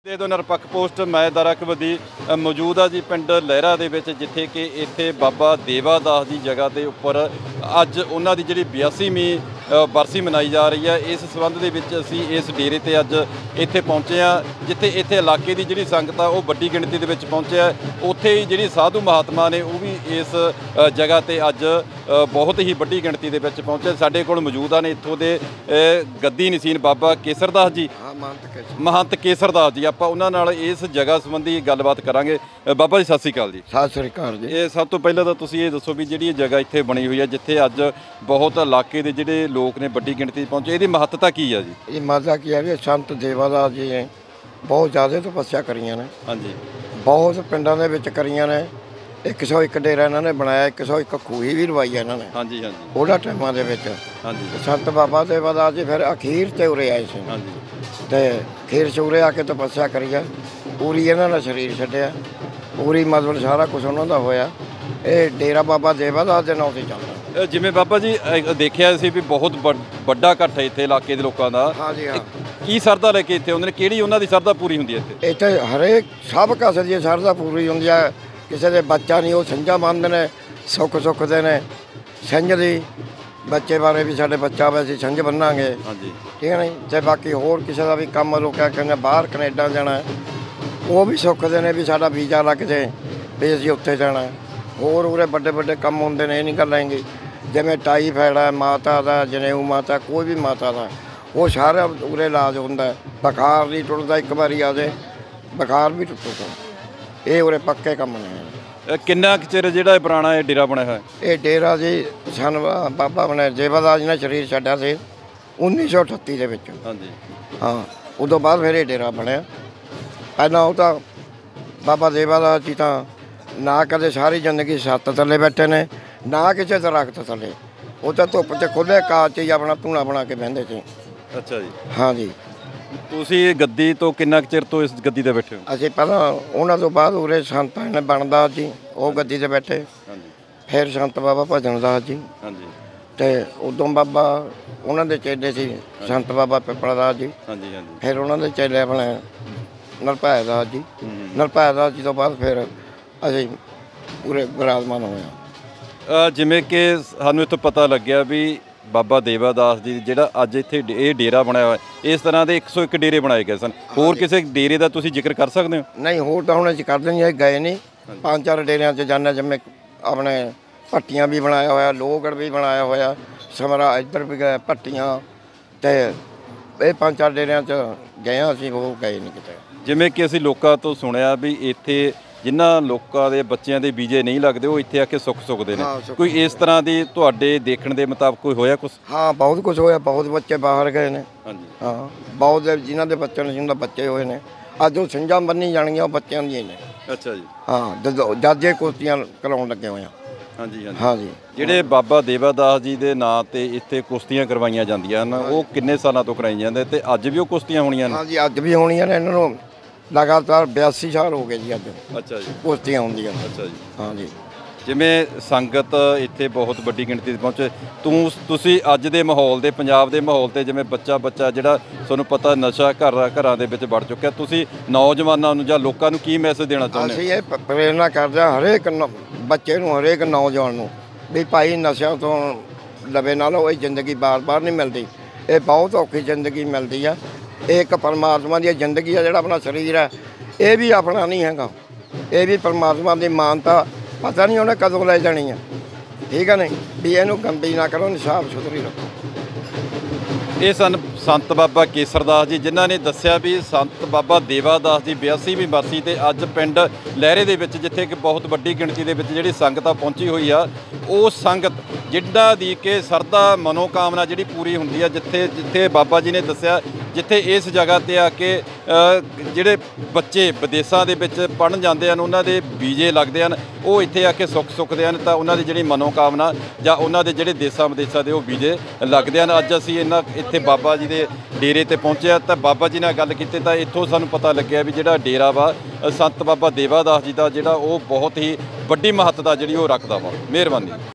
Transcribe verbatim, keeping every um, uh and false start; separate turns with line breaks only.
ਦੇ ਦੋ ਨਿਰਪੱਖ ਪੋਸਟ ਮੈਂ ਦਰਅਕਬਦੀ ਮੌਜੂਦ ਆ ਜੀ ਪਿੰਡ ਲਹਿਰਾ ਦੇ ਵਿੱਚ, ਜਿੱਥੇ ਕਿ ਇੱਥੇ ਬਾਬਾ ਦੇਵਾ ਦਾਸ ਦੀ ਜਗ੍ਹਾ ਦੇ ਉੱਪਰ ਅੱਜ ਉਹਨਾਂ ਦੀ ਜਿਹੜੀ ਬਿਆਸੀਵੀਂ ਬਰਸੀ ਮਨਾਈ ਜਾ ਰਹੀ ਹੈ। ਇਸ ਸੰਬੰਧ ਦੇ ਵਿੱਚ ਅਸੀਂ ਇਸ ਡੇਰੇ ਤੇ ਅੱਜ ਇੱਥੇ ਪਹੁੰਚੇ ਹਾਂ, ਜਿੱਥੇ ਇੱਥੇ ਇਲਾਕੇ ਦੀ ਜਿਹੜੀ ਸੰਗਤ ਆ ਉਹ ਵੱਡੀ ਗਿਣਤੀ ਦੇ ਵਿੱਚ ਪਹੁੰਚਿਆ। ਉੱਥੇ ਹੀ ਜਿਹੜੀ ਸਾਧੂ ਮਹਾਤਮਾ ਨੇ ਉਹ ਵੀ ਇਸ ਜਗ੍ਹਾ ਤੇ ਅੱਜ ਬਹੁਤ ਹੀ ਵੱਡੀ ਗਿਣਤੀ ਦੇ ਵਿੱਚ ਪਹੁੰਚੇ। ਸਾਡੇ ਕੋਲ ਮੌਜੂਦ ਨੇ ਇੱਥੋਂ ਦੇ ਗੱਦੀ ਨਸੀਨ ਬਾਬਾ ਕੇਸਰ ਦਾਸ ਜੀ, ਮਹੰਤ ਕੇਸਰ ਦਾਸ ਜੀ। ਆਪਾਂ ਉਹਨਾਂ ਨਾਲ ਇਸ ਜਗ੍ਹਾ ਸੰਬੰਧੀ ਗੱਲਬਾਤ ਕਰਾਂਗੇ। ਬਾਬਾ ਜੀ ਸਤਿ ਸ਼੍ਰੀ ਅਕਾਲ ਜੀ।
ਸਤਿ ਸ਼੍ਰੀ ਅਕਾਲ ਜੀ।
ਇਹ ਸਭ ਤੋਂ ਪਹਿਲਾਂ ਤਾਂ ਤੁਸੀਂ ਇਹ ਦੱਸੋ ਵੀ ਜਿਹੜੀ ਇਹ ਜਗ੍ਹਾ ਇੱਥੇ ਬਣੀ ਹੋਈ ਹੈ, ਜਿੱਥੇ ਅੱਜ ਬਹੁਤ ਇਲਾਕੇ ਦੇ ਜਿਹੜੇ ਲੋਕ ਨੇ ਵੱਡੀ ਗਿਣਤੀ ਪਹੁੰਚੇ, ਇਹਦੀ ਮਹੱਤਤਾ ਕੀ ਹੈ ਜੀ?
ਇਹ ਮਹੱਤਤਾ ਕੀ ਹੈ ਵੀ ਸੰਤ ਦੇਵਾ ਦਾਸ ਜੀ ਨੇ ਬਹੁਤ ਜ਼ਿਆਦਾ ਤਪੱਸਿਆ ਕਰੀਆਂ ਨੇ। ਹਾਂਜੀ, ਬਹੁਤ ਪਿੰਡਾਂ ਦੇ ਵਿੱਚ ਕਰੀਆਂ ਨੇ। ਇੱਕ ਸੌ ਇੱਕ ਡੇਰਾ ਇਹਨਾਂ ਨੇ ਬਣਾਇਆ, ਇੱਕ ਸੌ ਇੱਕ ਖੂਹੀ ਵੀ ਲਵਾਈ ਇਹਨਾਂ ਨੇ। ਹਾਂਜੀ ਹਾਂਜੀ, ਉਹਨਾਂ ਟਾਈਮਾਂ ਦੇ ਵਿੱਚ। ਹਾਂਜੀ, ਸੰਤ ਬਾਬਾ ਦੇਵਾ ਦਾਸ ਜੀ ਫਿਰ ਅਖੀਰ ਤੇ ਉਰੇ ਆਏ ਸੀ। ਹਾਂਜੀ, ਤੇ ਅਖੀਰ ਚ ਉਰੇ ਆ ਕੇ ਤਪੱਸਿਆ ਕਰੀ ਆ, ਪੂਰੀ ਇਹਨਾਂ ਦਾ ਸਰੀਰ ਛੱਡਿਆ, ਪੂਰੀ ਮਤਲਬ ਸਾਰਾ ਕੁਛ ਉਹਨਾਂ ਦਾ ਹੋਇਆ। ਇਹ ਡੇਰਾ ਬਾਬਾ ਦੇਵਾ ਦਾਸ ਦੇ ਨਾਂ ਤੇ ਚੱਲਦਾ।
ਜਿਵੇਂ ਬਾਬਾ ਜੀ ਦੇਖਿਆ ਸੀ ਵੀ ਬਹੁਤ ਵੱਡਾ ਇਕੱਠ ਹੈ ਇੱਥੇ ਇਲਾਕੇ ਦੇ ਲੋਕਾਂ ਦਾ। ਹਾਂਜੀ ਹਾਂ। ਕੀ ਸਰਦਾ ਲੈ ਕੇ ਇੱਥੇ ਆਉਂਦੇ ਨੇ? ਕਿਹੜੀ ਉਹਨਾਂ ਦੀ ਸਰਦਾ ਪੂਰੀ ਹੁੰਦੀ ਹੈ ਇੱਥੇ?
ਇੱਥੇ ਹਰੇਕ ਸਭ ਕਾਸੇ ਦੀ ਸਰਦਾ ਪੂਰੀ ਹੁੰਦੀ ਹੈ। ਕਿਸੇ ਦੇ ਬੱਚਾ ਨਹੀਂ, ਉਹ ਸੰਝਾ ਮੰਨਦੇ ਨੇ, ਸੁੱਖ ਸੁੱਖ ਦੇ ਨੇ ਸੰਝ ਦੀ। ਬੱਚੇ ਬਾਰੇ ਵੀ ਸਾਡੇ ਬੱਚਾ ਹੋਵੇ ਅਸੀਂ ਸੰਝ ਬੰਨਾਂਗੇ। ਹਾਂਜੀ, ਠੀਕ ਹੈ ਨਹੀਂ। ਅਤੇ ਬਾਕੀ ਹੋਰ ਕਿਸੇ ਦਾ ਵੀ ਕੰਮ ਲੋਕਾਂ ਕਹਿੰਦੇ ਬਾਹਰ ਕੈਨੇਡਾ ਜਾਣਾ, ਉਹ ਵੀ ਸੁੱਖ ਦੇ ਨੇ ਵੀ ਸਾਡਾ ਵੀਜ਼ਾ ਲੱਗ ਜੇ ਵੀ ਅਸੀਂ ਉੱਥੇ ਜਾਣਾ। ਹੋਰ ਉਰੇ ਵੱਡੇ ਵੱਡੇ ਕੰਮ ਹੁੰਦੇ ਨੇ, ਇਹ ਨਹੀਂ ਗੱਲ ਹੈਗੀ। ਜਿਵੇਂ ਟਾਈਫਾਈਡ ਹੈ, ਮਾਤਾ ਦਾ ਜਨੇਊ ਮਾਤਾ, ਕੋਈ ਵੀ ਮਾਤਾ ਦਾ, ਉਹ ਸਾਰਾ ਉਰੇ ਇਲਾਜ ਹੁੰਦਾ। ਬੁਖਾਰ ਨਹੀਂ ਟੁੱਟਦਾ, ਇੱਕ ਵਾਰੀ ਆ ਜਾਏ ਬੁਖਾਰ ਵੀ ਟੁੱਟੂਗਾ। ਇਹ ਉਰੇ ਪੱਕੇ ਕੰਮ ਨੇ।
ਕਿੰਨਾ ਕੁ ਚਿਰ ਜਿਹੜਾ ਇਹ ਪੁਰਾਣਾ ਇਹ ਡੇਰਾ ਬਣਿਆ ਹੋਇਆ?
ਇਹ ਡੇਰਾ ਜੀ ਸਨ ਬਾਬਾ ਬਣੇ ਦੇਵਾ ਦਾਸ ਜੀ ਨੇ ਸਰੀਰ ਛੱਡਿਆ ਸੀ ਉੱਨੀ ਸੌ ਅਠੱਤੀ ਦੇ ਵਿੱਚ। ਹਾਂਜੀ ਹਾਂ, ਉਦੋਂ ਬਾਅਦ ਫਿਰ ਇਹ ਡੇਰਾ ਬਣਿਆ। ਪਹਿਲਾਂ ਉਹ ਤਾਂ ਬਾਬਾ ਦੇਵਾ ਦਾਸ ਜੀ ਤਾਂ ਨਾ ਕਦੇ ਸਾਰੀ ਜ਼ਿੰਦਗੀ ਛੱਤ ਥੱਲੇ ਬੈਠੇ ਨੇ, ਨਾ ਕਿਸੇ ਦਰਖਤ ਥੱਲੇ। ਉਹ ਤਾਂ ਧੁੱਪ 'ਚ ਖੁੱਲ੍ਹੇ ਕਾਜ 'ਚ ਹੀ ਆਪਣਾ ਧੂਣਾ ਬਣਾ ਕੇ ਬਹਿੰਦੇ ਸੀ। ਅੱਛਾ ਜੀ। ਹਾਂਜੀ।
ਤੁਸੀਂ ਗੱਦੀ ਤੋਂ ਕਿੰਨਾ ਕੁ ਚਿਰ ਤੋਂ ਇਸ ਗੱਦੀ 'ਤੇ ਬੈਠੇ ਹੋ?
ਅਸੀਂ ਪਹਿਲਾਂ ਉਹਨਾਂ ਤੋਂ ਬਾਅਦ ਉਰੇ ਸੰਤਾਂ ਨੇ ਬਣਦਾ ਜੀ, ਉਹ ਗੱਦੀ 'ਤੇ ਬੈਠੇ। ਹਾਂਜੀ। ਫਿਰ ਸੰਤ ਬਾਬਾ ਭਜਨ ਦਾਸ ਜੀ। ਹਾਂਜੀ। ਅਤੇ ਉਦੋਂ ਬਾਬਾ ਉਹਨਾਂ ਦੇ ਚੇਲੇ ਸੀ ਸੰਤ ਬਾਬਾ ਪਿੱਪਲਾ ਦਾਸ ਜੀ। ਹਾਂਜੀ ਹਾਂਜੀ। ਫਿਰ ਉਹਨਾਂ ਦੇ ਚੇਲੇ ਆਪਣੇ ਨਿਰਭੈ ਦਾਸ ਜੀ। ਨਿਰਭੈ ਦਾਸ ਜੀ ਤੋਂ ਬਾਅਦ ਫਿਰ ਅਸੀਂ ਪੂਰੇ ਵਿਰਾਜਮਾਨ ਹੋਏ ਹਾਂ।
ਜਿਵੇਂ ਕਿ ਸਾਨੂੰ ਇੱਥੋਂ ਪਤਾ ਲੱਗਿਆ ਵੀ ਬਾਬਾ ਦੇਵਾ ਦਾਸ ਜੀ ਜਿਹੜਾ ਅੱਜ ਇੱਥੇ ਇਹ ਡੇਰਾ ਬਣਾਇਆ ਹੋਇਆ, ਇਸ ਤਰ੍ਹਾਂ ਦੇ ਇੱਕ ਸੌ ਇੱਕ ਡੇਰੇ ਬਣਾਏ ਗਏ ਸਨ। ਹੋਰ ਕਿਸੇ ਡੇਰੇ ਦਾ ਤੁਸੀਂ ਜ਼ਿਕਰ ਕਰ ਸਕਦੇ ਹੋ?
ਨਹੀਂ, ਹੋਰ ਤਾਂ ਹੁਣ ਅਸੀਂ ਕਰਦੇ ਨਹੀਂ, ਇਹ ਗਏ ਨਹੀਂ। ਪੰਜ ਚਾਰ ਡੇਰਿਆਂ 'ਚ ਜਾਂਦੇ, ਜਿਵੇਂ ਆਪਣੇ ਭੱਟੀਆਂ ਵੀ ਬਣਾਇਆ ਹੋਇਆ, ਲੋਹਗੜ੍ਹ ਵੀ ਬਣਾਇਆ ਹੋਇਆ, ਸਮਰਾ ਇੱਧਰ ਵੀ ਗਏ ਭੱਟੀਆਂ। ਅਤੇ ਇਹ ਪੰਜ ਚਾਰ ਡੇਰਿਆਂ 'ਚ ਗਏ ਹਾਂ ਅਸੀਂ, ਉਹ ਗਏ ਨਹੀਂ ਕਿਤੇ।
ਜਿਵੇਂ ਕਿ ਅਸੀਂ ਲੋਕਾਂ ਤੋਂ ਸੁਣਿਆ ਵੀ ਇੱਥੇ ਜਿਨ੍ਹਾਂ ਲੋਕਾਂ ਦੇ ਬੱਚਿਆਂ ਦੇ ਵੀਜ਼ੇ ਨਹੀਂ ਲੱਗਦੇ, ਉਹ ਇੱਥੇ ਆ ਕੇ ਸੁੱਖ ਸੁੱਖਦੇ ਨੇ। ਕੋਈ ਇਸ ਤਰ੍ਹਾਂ ਦੀ ਤੁਹਾਡੇ ਦੇਖਣ ਦੇ ਮੁਤਾਬਕ ਕੋਈ ਹੋਇਆ ਕੁਛ?
ਹਾਂ, ਬਹੁਤ ਕੁਛ ਹੋਇਆ। ਬਹੁਤ ਬੱਚੇ ਬਾਹਰ ਗਏ ਨੇ। ਹਾਂਜੀ ਹਾਂ, ਬਹੁਤ ਜਿਨ੍ਹਾਂ ਦੇ ਬੱਚੇ ਨੇ, ਜਿਨ੍ਹਾਂ ਬੱਚੇ ਹੋਏ ਨੇ, ਅੱਜ ਉਹ ਸਿੰਘਾਂ ਬੰਨੀ ਜਾਣਗੀਆਂ, ਉਹ ਬੱਚਿਆਂ ਦੀਆਂ ਨੇ। ਅੱਛਾ ਜੀ। ਹਾਂ, ਜਾਜੇ ਕੁਸ਼ਤੀਆਂ ਕਰਾਉਣ ਲੱਗੇ ਹੋਏ ਆ। ਹਾਂਜੀ ਹਾਂਜੀ ਹਾਂਜੀ। ਜਿਹੜੇ ਬਾਬਾ ਦੇਵਾ ਦਾਸ ਜੀ ਦੇ ਨਾਂ 'ਤੇ ਇੱਥੇ ਕੁਸ਼ਤੀਆਂ ਕਰਵਾਈਆਂ ਜਾਂਦੀਆਂ ਹਨ, ਉਹ ਕਿੰਨੇ ਸਾਲਾਂ ਤੋਂ ਕਰਾਈ ਜਾਂਦੇ ਅਤੇ ਅੱਜ ਵੀ ਉਹ ਕੁਸ਼ਤੀਆਂ ਹੋਣੀਆਂ ਨੇ? ਹਾਂਜੀ, ਅੱਜ ਵੀ ਹੋਣੀਆਂ ਨੇ। ਇਹਨਾਂ ਨੂੰ ਲਗਾਤਾਰ ਬਿਆਸੀ ਸਾਲ ਹੋ ਗਏ ਜੀ ਅੱਜ। ਅੱਛਾ ਜੀ। ਕੁਸ਼ਤੀਆਂ ਹੁੰਦੀਆਂ। ਅੱਛਾ ਜੀ। ਹਾਂਜੀ। ਜਿਵੇਂ
ਸੰਗਤ ਇੱਥੇ ਬਹੁਤ ਵੱਡੀ ਗਿਣਤੀ 'ਤੇ ਪਹੁੰਚੇ, ਤੂੰ ਤੁਸੀਂ ਅੱਜ ਦੇ ਮਾਹੌਲ ਦੇ, ਪੰਜਾਬ ਦੇ ਮਾਹੌਲ 'ਤੇ, ਜਿਵੇਂ ਬੱਚਾ ਬੱਚਾ ਜਿਹੜਾ ਤੁਹਾਨੂੰ ਪਤਾ ਨਸ਼ਾ ਘਰ ਘਰਾਂ ਦੇ ਵਿੱਚ ਵੜ ਚੁੱਕਿਆ, ਤੁਸੀਂ ਨੌਜਵਾਨਾਂ ਨੂੰ ਜਾਂ ਲੋਕਾਂ ਨੂੰ ਕੀ ਮੈਸੇਜ ਦੇਣਾ ਚਾਹੁੰਦੇ?
ਅਸੀਂ ਇਹ ਪ੍ਰੇਰਨਾ ਕਰਦੇ ਹਾਂ ਹਰੇਕ ਬੱਚੇ ਨੂੰ, ਹਰੇਕ ਨੌਜਵਾਨ ਨੂੰ, ਵੀ ਭਾਈ ਨਸ਼ਿਆਂ ਤੋਂ ਲਵੇ ਨਾ ਲਓ। ਇਹ ਜ਼ਿੰਦਗੀ ਬਾਰ ਬਾਰ ਨਹੀਂ ਮਿਲਦੀ, ਇਹ ਬਹੁਤ ਔਖੀ ਜ਼ਿੰਦਗੀ ਮਿਲਦੀ ਆ। ਇਹ ਇੱਕ ਪਰਮਾਤਮਾ ਦੀ ਜ਼ਿੰਦਗੀ ਆ। ਜਿਹੜਾ ਆਪਣਾ ਸਰੀਰ ਹੈ, ਇਹ ਵੀ ਆਪਣਾ ਨਹੀਂ ਹੈਗਾ, ਇਹ ਵੀ ਪਰਮਾਤਮਾ ਦੀ ਮਾਨਤਾ। ਪਤਾ ਨਹੀਂ ਉਹਨੇ ਕਦੋਂ ਲੈ ਜਾਣੀ ਆ। ਠੀਕ ਹੈ ਨਹੀਂ, ਵੀ ਇਹਨੂੰ ਗੰਦੀ ਨਾ ਕਰੋ, ਸਾਫ ਸੁਥਰੀ ਰੱਖੋ।
ਇਹ ਸਨ ਸੰਤ ਬਾਬਾ ਕੇਸਰ ਦਾਸ ਜੀ, ਜਿਨ੍ਹਾਂ ਨੇ ਦੱਸਿਆ ਵੀ ਸੰਤ ਬਾਬਾ ਦੇਵਾ ਦਾਸ ਦੀ ਬਿਆਸੀਵੀਂ ਬਰਸੀ 'ਤੇ ਅੱਜ ਪਿੰਡ ਲਹਿਰੇ ਦੇ ਵਿੱਚ, ਜਿੱਥੇ ਕਿ ਬਹੁਤ ਵੱਡੀ ਗਿਣਤੀ ਦੇ ਵਿੱਚ ਜਿਹੜੀ ਸੰਗਤ ਆ ਪਹੁੰਚੀ ਹੋਈ ਆ, ਉਹ ਸੰਗਤ ਜਿੱਦਾਂ ਦੀ ਕਿ ਸਰਦਾ ਮਨੋਕਾਮਨਾ ਜਿਹੜੀ ਪੂਰੀ ਹੁੰਦੀ ਆ, ਜਿੱਥੇ ਜਿੱਥੇ ਬਾਬਾ ਜੀ ਨੇ ਦੱਸਿਆ, ਜਿੱਥੇ ਇਸ ਜਗ੍ਹਾ 'ਤੇ ਆ ਕੇ ਜਿਹੜੇ ਬੱਚੇ ਵਿਦੇਸ਼ਾਂ ਦੇ ਵਿੱਚ ਪੜ੍ਹਨ ਜਾਂਦੇ ਹਨ, ਉਹਨਾਂ ਦੇ ਵੀਜ਼ੇ ਲੱਗਦੇ ਹਨ, ਉਹ ਇੱਥੇ ਆ ਕੇ ਸੁੱਖ ਸੁੱਖਦੇ ਹਨ, ਤਾਂ ਉਹਨਾਂ ਦੀ ਜਿਹੜੀ ਮਨੋਕਾਮਨਾ ਜਾਂ ਉਹਨਾਂ ਦੇ ਜਿਹੜੇ ਦੇਸ਼ਾਂ ਵਿਦੇਸ਼ਾਂ ਦੇ ਉਹ ਵੀਜ਼ੇ ਲੱਗਦੇ ਹਨ। ਅੱਜ ਅਸੀਂ ਇਹਨਾਂ ਇੱਥੇ ਬਾਬਾ ਜੀ ਦੇ ਡੇਰੇ 'ਤੇ ਪਹੁੰਚਿਆ ਤਾਂ ਬਾਬਾ ਜੀ ਨਾਲ ਗੱਲ ਕੀਤੀ, ਤਾਂ ਇੱਥੋਂ ਸਾਨੂੰ ਪਤਾ ਲੱਗਿਆ ਵੀ ਜਿਹੜਾ ਡੇਰਾ ਵਾ ਸੰਤ ਬਾਬਾ ਦੇਵਾ ਦਾਸ ਜੀ ਦਾ, ਜਿਹੜਾ ਉਹ ਬਹੁਤ ਹੀ ਵੱਡੀ ਮਹੱਤਤਾ ਜਿਹੜੀ ਉਹ ਰੱਖਦਾ ਵਾ। ਮਿਹਰਬਾਨੀ।